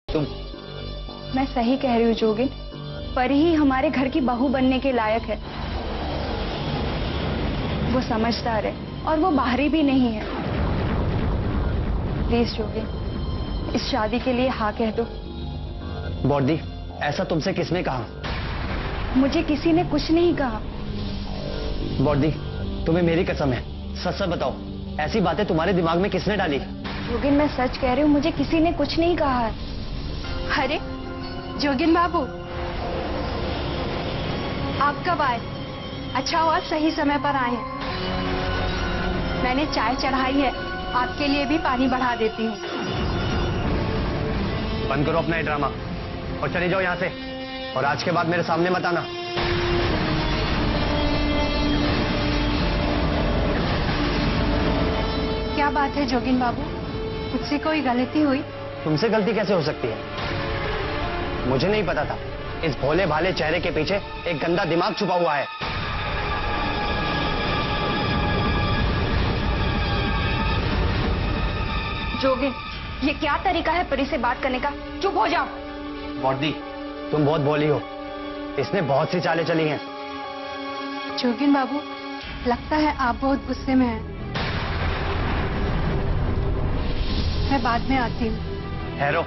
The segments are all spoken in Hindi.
तुम। मैं सही कह रही हूँ जोगिन, परी ही हमारे घर की बहू बनने के लायक है। वो समझदार है और वो बाहरी भी नहीं है। प्लीज जोगिन, इस शादी के लिए हाँ कह दो। बॉडी, ऐसा तुमसे किसने कहा? मुझे किसी ने कुछ नहीं कहा। बॉडी, तुम्हें मेरी कसम है, सच सच बताओ, ऐसी बातें तुम्हारे दिमाग में किसने डाली? जोगिन मैं सच कह रही हूँ, मुझे किसी ने कुछ नहीं कहा है। अरे जोगिन बाबू, आप कब आए? अच्छा हुआ सही समय पर आए हैं। मैंने चाय चढ़ाई है, आपके लिए भी पानी बढ़ा देती हूँ। बंद करो अपना ये ड्रामा और चले जाओ यहाँ से, और आज के बाद मेरे सामने मत आना। क्या बात है जोगिन बाबू, मुझसे कोई गलती हुई? तुमसे गलती कैसे हो सकती है? मुझे नहीं पता था इस भोले भाले चेहरे के पीछे एक गंदा दिमाग छुपा हुआ है। जोगिन, ये क्या तरीका है परी से बात करने का? चुप हो जाओ। बॉडी, तुम बहुत बोली हो, इसने बहुत सी चालें चली हैं। जोगिन बाबू, लगता है आप बहुत गुस्से में हैं। मैं बाद में आती हूँ। ठहरो।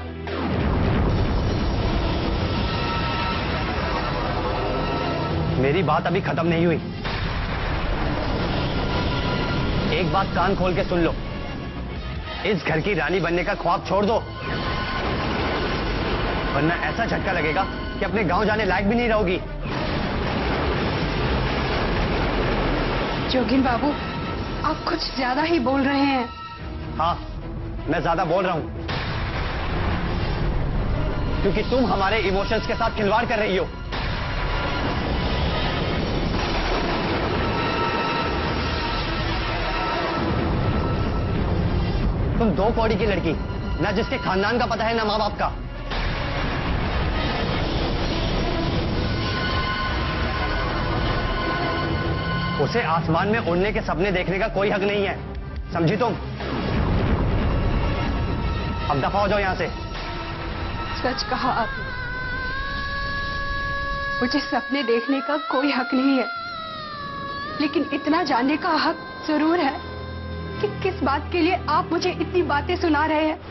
मेरी बात अभी खत्म नहीं हुई। एक बात कान खोल के सुन लो, इस घर की रानी बनने का ख्वाब छोड़ दो, वरना ऐसा झटका लगेगा कि अपने गांव जाने लायक भी नहीं रहोगी। जोगिन बाबू, आप कुछ ज्यादा ही बोल रहे हैं। हाँ, मैं ज्यादा बोल रहा हूं, क्योंकि तुम हमारे इमोशंस के साथ खिलवाड़ कर रही हो। तुम दो कौड़ी की लड़की, ना जिसके खानदान का पता है ना माँ बाप का। उसे आसमान में उड़ने के सपने देखने का कोई हक नहीं है, समझी तुम? अब दफा हो जाओ यहां से। सच कहा आपने, मुझे सपने देखने का कोई हक नहीं है, लेकिन इतना जानने का हक जरूर है कि किस बात के लिए आप मुझे इतनी बातें सुना रहे हैं।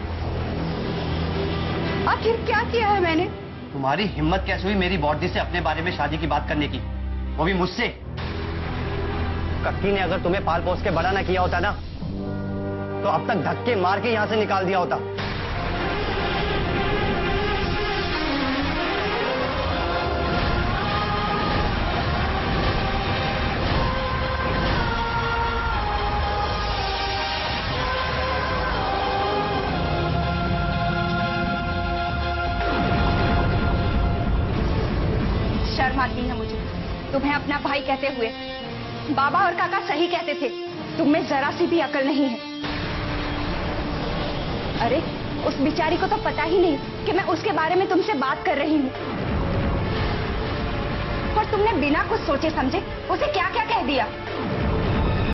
आखिर क्या किया है मैंने? तुम्हारी हिम्मत कैसे हुई मेरी बॉडी से अपने बारे में शादी की बात करने की, वो भी मुझसे? कक्की ने अगर तुम्हें पाल पोस के बड़ा ना किया होता ना, तो अब तक धक्के मार के यहां से निकाल दिया होता। शर्म आती है मुझे तुम्हें अपना भाई कहते हुए। बाबा और काका सही कहते थे, तुम में जरा सी भी अकल नहीं है। अरे उस बेचारी को तो पता ही नहीं कि मैं उसके बारे में तुमसे बात कर रही हूँ, और तुमने बिना कुछ सोचे समझे उसे क्या क्या कह दिया।